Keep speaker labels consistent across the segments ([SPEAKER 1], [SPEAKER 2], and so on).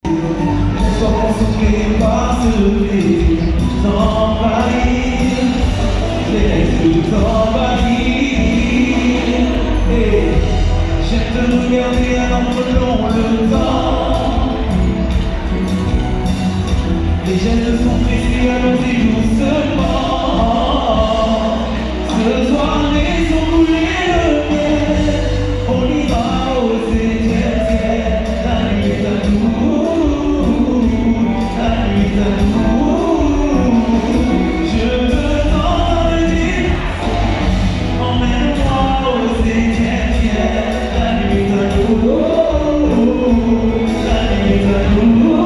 [SPEAKER 1] Sois soufflé par ce plaisir, t'envahir, laisse t'envahir. Et j'aime te regarder alors long le temps. Les gestes sont précis, allons-y doucement. Ce soir, laissons couler le miel. On ira au 7e ciel. La nuit est à nous. La nuit est à nous. Je veux t'entendre dire. Emmène-moi au 7e ciel. La nuit est à nous. La nuit est à nous.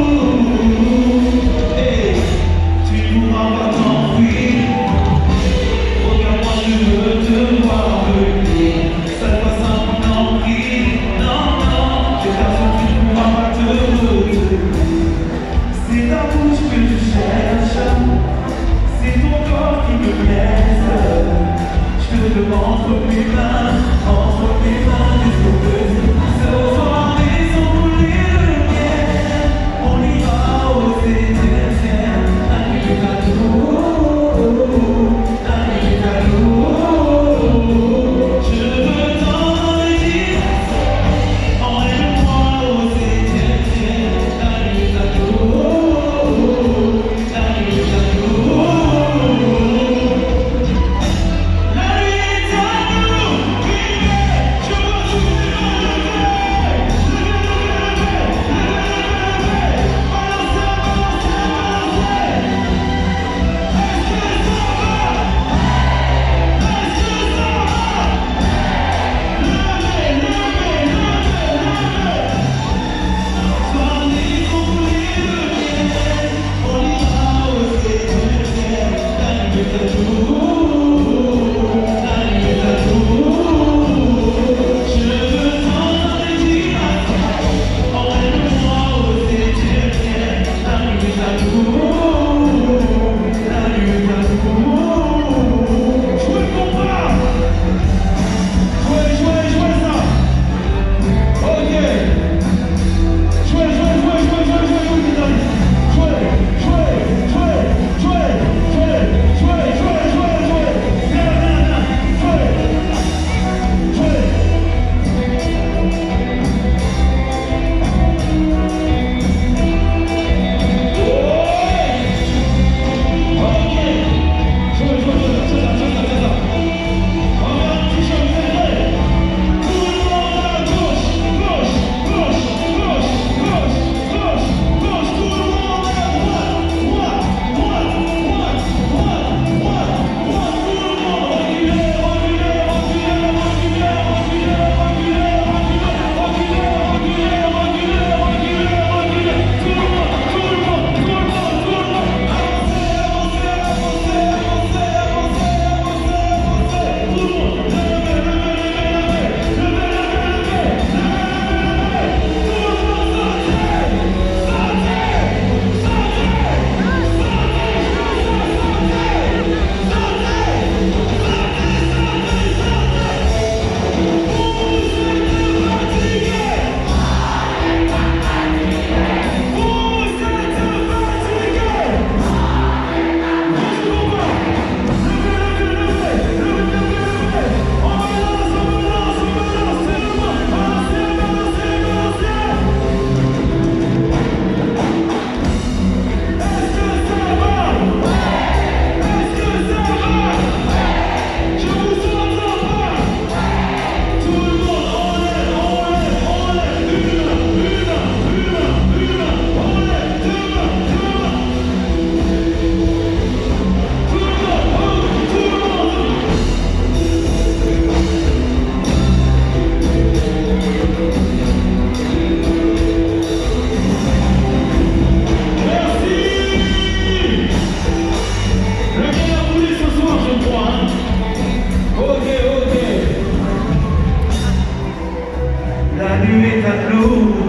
[SPEAKER 1] Et tu pourras pas t'enfuir. Regarde-moi, je veux te voir venir. Ça passe à mon envie. Non, non, j'ai peur que tu ne pourras pas te retenir. C'est ta bouche que je cherche. C'est ton corps qui me blesse. Je te demande entre mes mains, qu'est-ce qu'on peut dire? Ce soir, laissons couler le miel. On ira au 7e ciel. La nuit est à nous. La nuit est à nous. Je veux t'entendre dire. Emmène-moi au 7e ciel. La nuit est à nous. La nuit est à nous. La nuit est à nous. Je veux souffler La nuit est à nous.